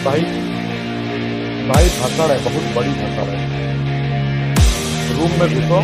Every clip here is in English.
भाई भाई धक्कड़ है, बहुत बड़ी धक्कड़ है। रूम में घुसो।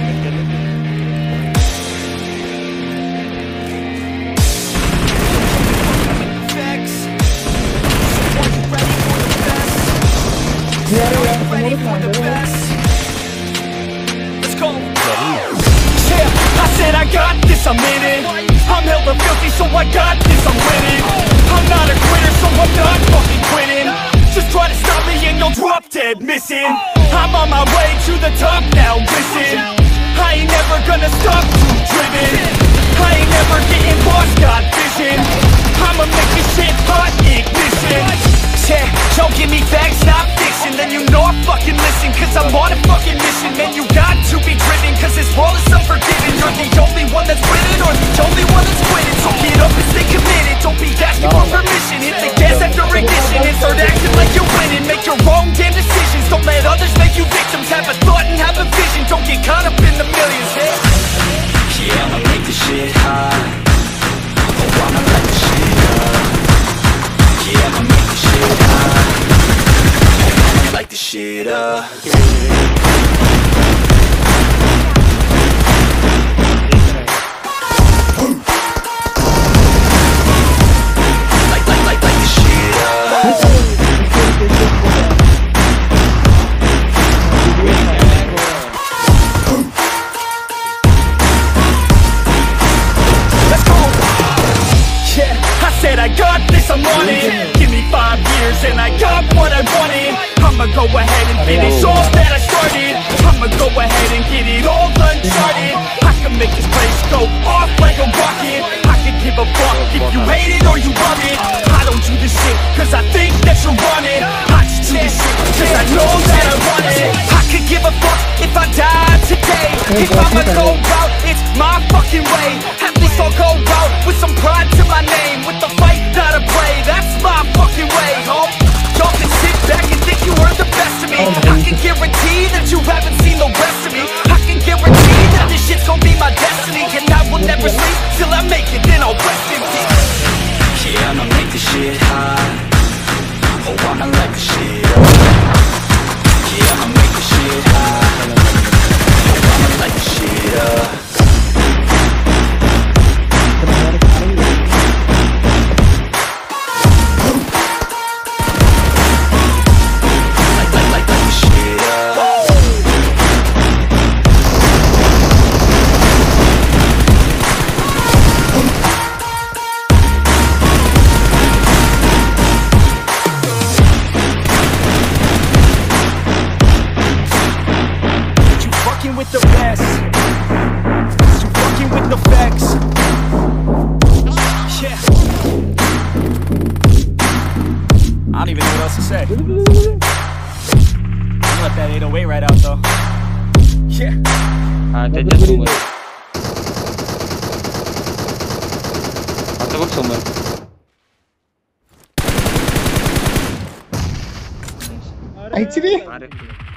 I said I got this, I'm in it. I'm hella filthy, so I got this, I'm winning. I'm not a quitter, so I'm not fucking quitting. Just try to stop me and you'll drop dead missing. I'm on my way to the top now, listen. I ain't never gonna stop, too driven. I ain't never getting lost, got vision. I'ma make this shit hot, ignition. Yeah, don't give me facts, not fiction. Then you know I fucking listen, cause I'm on a fucking mission. Man, you got to be driven, cause this world is unforgiving. You're the only one that's winning, or the only one that's quitting. So get up and stay committed, don't be asking for permission. Hit the gas after ignition and start acting like you're winning. Make your own damn decisions, don't let others make you victims. Have a thought and have a vision, don't get caught up in the millions. Yeah, I'ma make this shit hot. Oh, I'ma light this shit up. Yeah, I'ma make this shit hot. I'ma light this shit up. I got this, I'm on it. Give me 5 years and I got what I wanted. I'ma go ahead and finish all that I started. I'ma go ahead and get it all uncharted. I can make this place go off like a rocket. I can give a fuck if you hate it or you love it. I don't do this shit cause I think that you're on it. I just do this shit cause I know that I want it. I could give a fuck if I die today. If I'ma go out, it's my fucking way. At least I'll go out with some pride to my name. With the fight, not a play, that's my fucking way, home. Y'all can sit back and think you heard the best of me. I can guarantee that you haven't seen the rest of me. I can guarantee that this shit's gonna be my destiny. And I will never sleep till I make it, then I'll rest in peace. Yeah, I'ma make this shit hot. Oh, I'ma light this shit up. Yeah, I'ma make this shit hot. Oh, I'ma light this shit up. With the best, you fucking with neffex. Yeah, I don't even know what else to say. I'm gonna let that 808 right out though. Yeah. त्याच्यात room आहे. आता बघ समोर. Actually